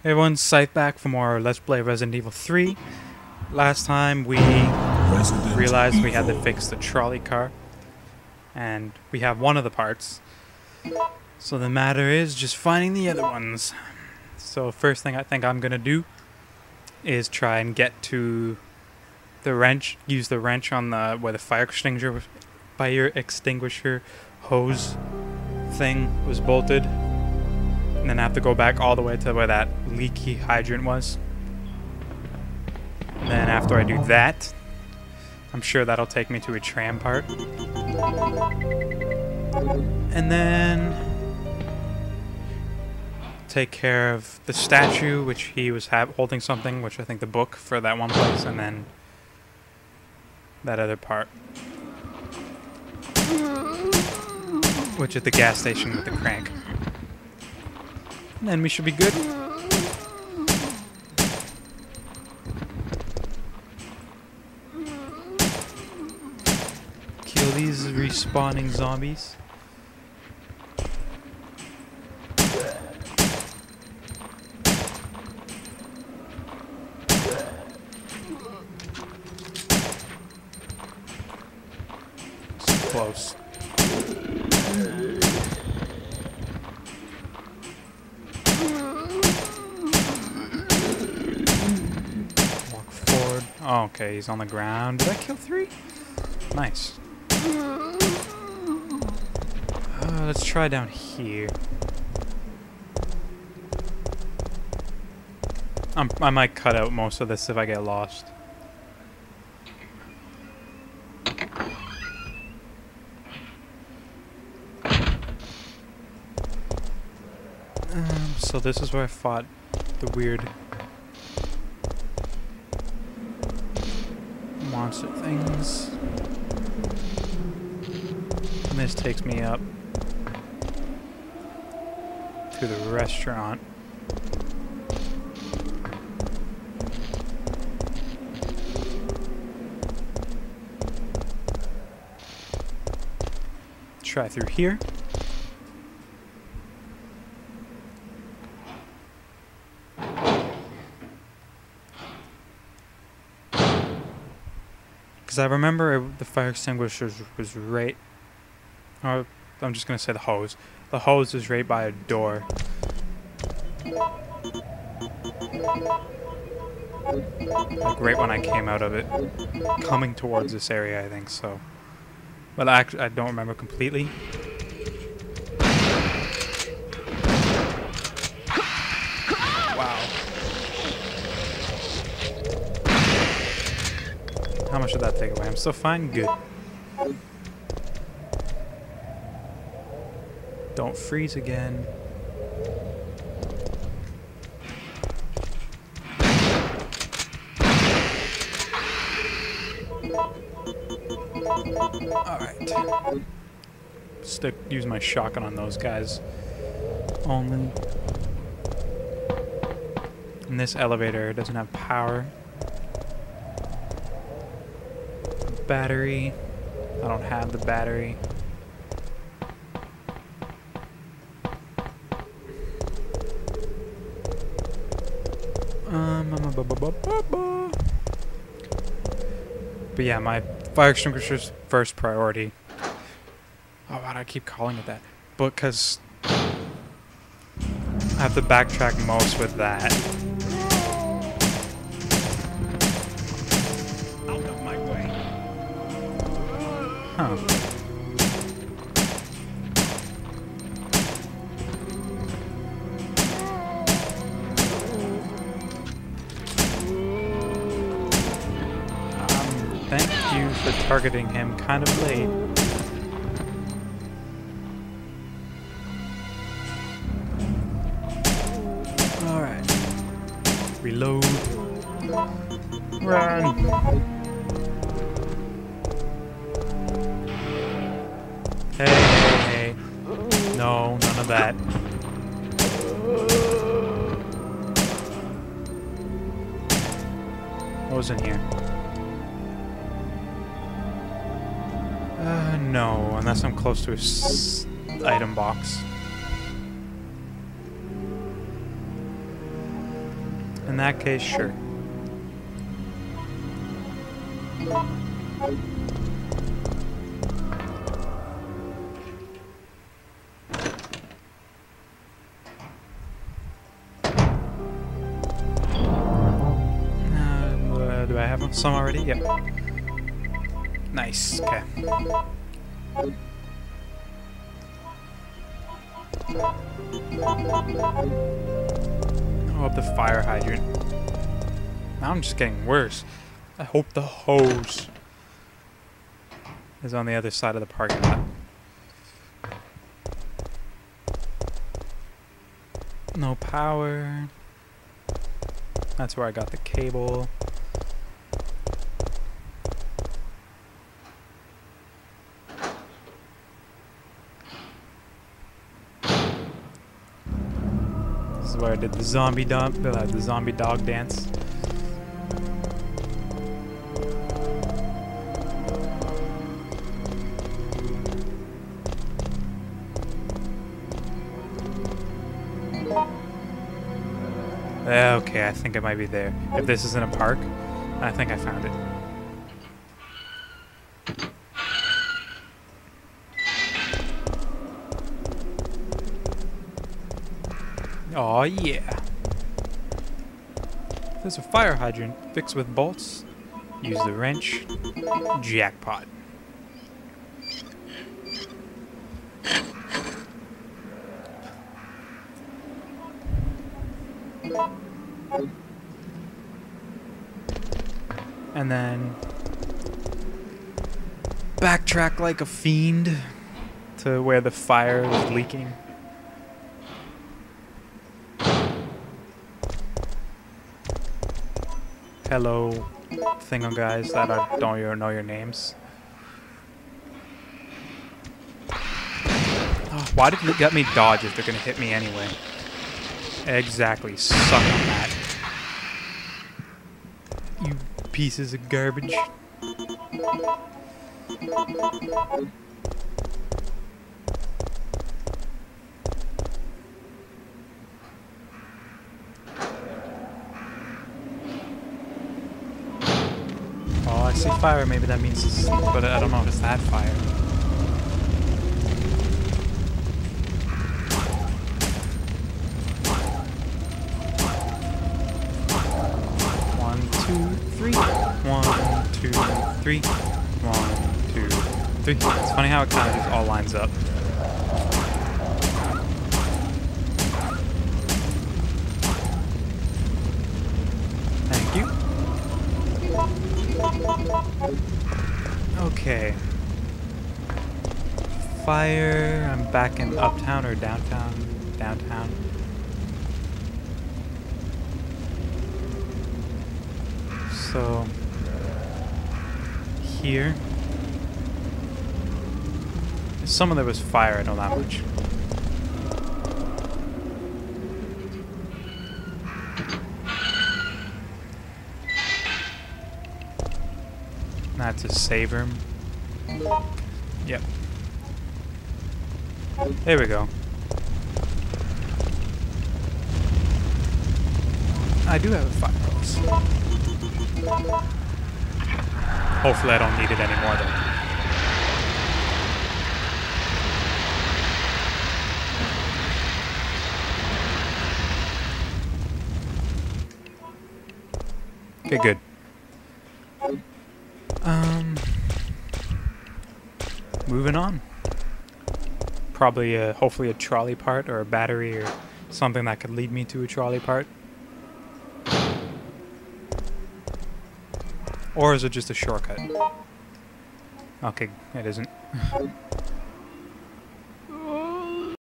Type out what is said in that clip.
Hey everyone, Scythe back for more Let's Play Resident Evil 3. Last time we realized we had to fix the trolley car. And we have one of the parts. So the matter is just finding the other ones. So first thing I think I'm gonna do is try and get to the wrench, use the wrench on the where the fire extinguisher hose thing was bolted. And then I have to go back all the way to where that leaky hydrant was. And then after I do that, I'm sure that'll take me to a tram part. And then take care of the statue, which he was holding something, which I think the book for that one place, and then that other part, which is the gas station with the crank. And then we should be good. Kill these respawning zombies. It's close. Oh, okay, he's on the ground. Did I kill 3? Nice. Let's try down here. I might cut out most of this if I get lost. So this is where I fought the weird monster things. And this takes me up to the restaurant. Try through here. Because I remember the fire extinguisher was right... Or, I'm just going to say the hose. The hose is right by a door. Like right when I came out of it. Coming towards this area, I think so. But actually, I don't remember completely. Wow. How much did that take away? I'm still fine? Good. Don't freeze again. Alright. Use my shotgun on those guys only. And this elevator doesn't have power. Battery. I don't have the battery. But yeah, my fire extinguisher's first priority. Oh, why do I keep calling it that? Because I have to backtrack most with that. Out of my way. Huh. Thank you for targeting him kind of late. Alright. Reload. Run! Hey, hey, hey. No, none of that. What was in here? No, unless I'm close to a item box. In that case, sure. Do I have some already? Yep. Nice. Okay. Oh, up the fire hydrant. Now I'm just getting worse. I hope the hose is on the other side of the parking lot. No power. That's where I got the cable. This is where I did the zombie dog dance. Okay, I think it might be there. If this is in a park, I think I found it. Oh yeah. There's a fire hydrant fixed with bolts. Use the wrench. Jackpot. And then backtrack like a fiend to where the fire was leaking. Hello, thingo guys that I don't even know your names. Oh, why did it let me dodge if they're gonna hit me anyway? Exactly, suck on that. You pieces of garbage. Oh, I see fire. Maybe that means it's... But I don't know if it's that fire. One, two, three. 1, 2, 3. 1, 2, 3. It's funny how it kind of just all lines up. Thank you. Okay. Fire. I'm back in uptown or downtown? Downtown. So here. Some of there was fire, I know that much. That's a save room. Yep. There we go. I do have a fire hose. Hopefully I don't need it anymore though. Okay, good. Moving on. Probably, hopefully a trolley part or a battery or something that could lead me to a trolley part. Or is it just a shortcut? Okay, it isn't.